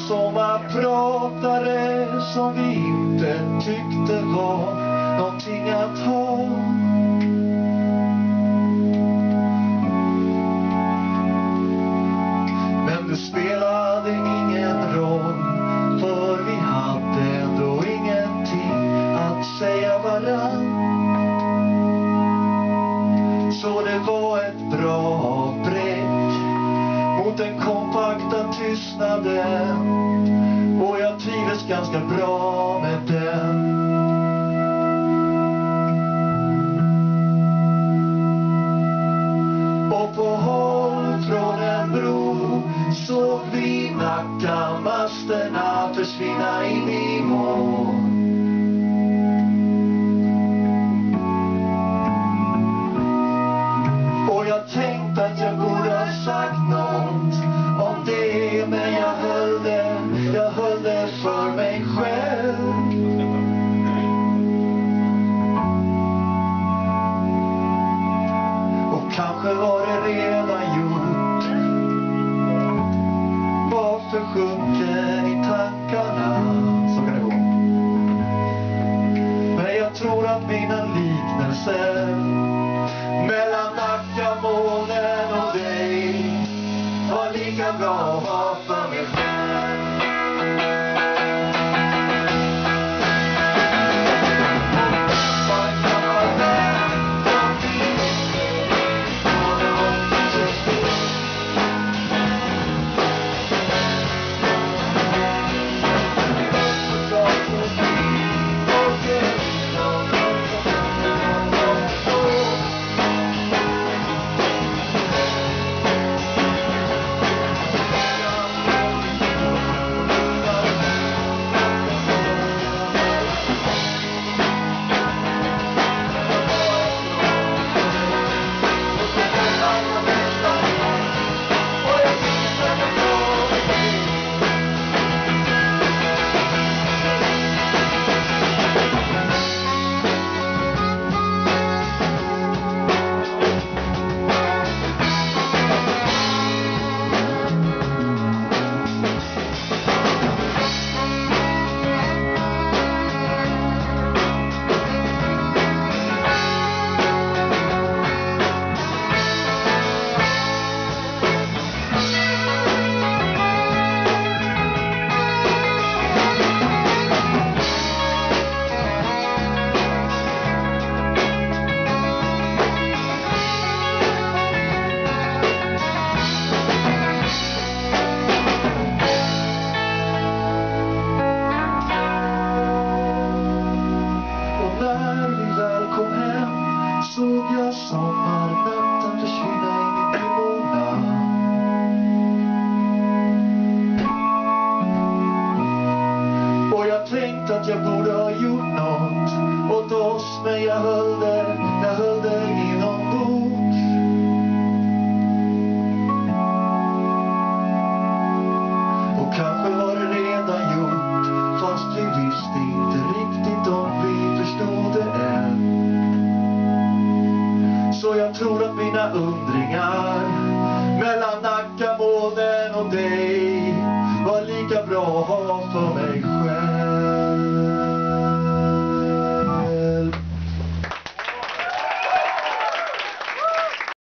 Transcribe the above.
sommarpratare som vi inte tyckte var någonting att ha. Men det spelade ingen roll, för vi hade ändå ingenting att säga varann. Så det var ett bra avbräck mot den kompakta tystnaden, och jag trivdes ganska bra med den. Och på håll från en bro såg vi Nackamasterna försvinna in i moln. Och jag tänkte att jag borde ha sagt något om det, men jag höll det för mig själv. Och kanske var det redan gjort, var försjunken i tankarna. Så kan det gå. Men jag tror att mina liknelser mellan Nackamolnen och dig var lika bra att ha för mig själv. Såg jag sommarnatten försvinna in i dimmorna. Och jag tänkte att jag borde ha gjort något åt oss, men jag höll det inombords. Och kanske var det redan gjort, fast vi visste inte riktigt om vi förstod det än. Så jag tror att mina undringar